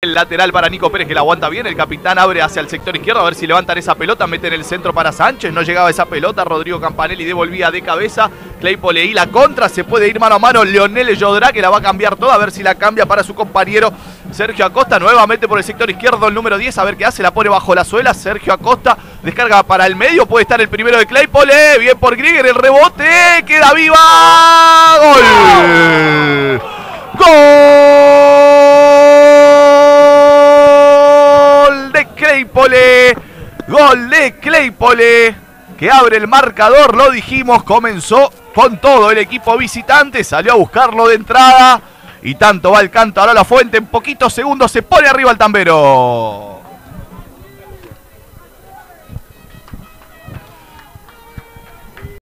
El lateral para Nico Pérez, que la aguanta bien. El capitán abre hacia el sector izquierdo a ver si levantan esa pelota. Mete en el centro para Sánchez. No llegaba esa pelota. Rodrigo Campanelli devolvía de cabeza. Claypole y la contra. Se puede ir mano a mano Leonel Jodrá, que la va a cambiar toda. A ver si la cambia para su compañero Sergio Acosta. Nuevamente por el sector izquierdo el número 10. A ver qué hace. La pone bajo la suela. Sergio Acosta descarga para el medio. Puede estar el primero de Claypole. Bien por Grieger. El rebote. Queda viva. ¡Gol! Gol de Claypole, que abre el marcador, lo dijimos, comenzó con todo el equipo visitante, salió a buscarlo de entrada y tanto va el canto ahora La Fuente, en poquitos segundos se pone arriba el tambero.